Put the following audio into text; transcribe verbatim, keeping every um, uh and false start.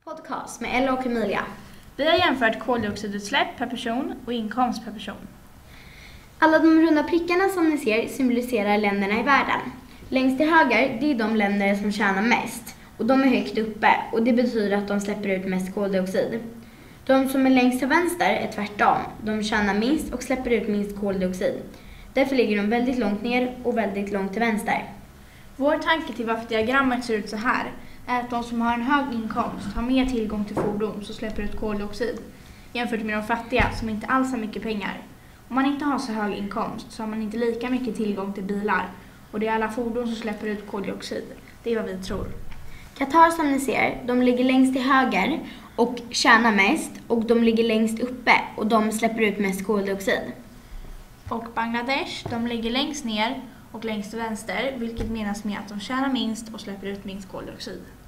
Podcast med Ella och Emilia. Vi har jämfört koldioxidutsläpp per person och inkomst per person. Alla de runda prickarna som ni ser symboliserar länderna i världen. Längst till höger, det är de länder som tjänar mest. Och de är högt uppe och det betyder att de släpper ut mest koldioxid. De som är längst till vänster är tvärtom. De tjänar minst och släpper ut minst koldioxid. Därför ligger de väldigt långt ner och väldigt långt till vänster. Vår tanke till varför diagrammet ser ut så här är att de som har en hög inkomst har mer tillgång till fordon som släpper ut koldioxid jämfört med de fattiga som inte alls har mycket pengar. Om man inte har så hög inkomst så har man inte lika mycket tillgång till bilar och det är alla fordon som släpper ut koldioxid. Det är vad vi tror. Qatar som ni ser, de ligger längst till höger och tjänar mest och de ligger längst uppe och de släpper ut mest koldioxid. Och Bangladesh, de ligger längst ner och längst till vänster, vilket menas med att de tjänar minst och släpper ut minst koldioxid.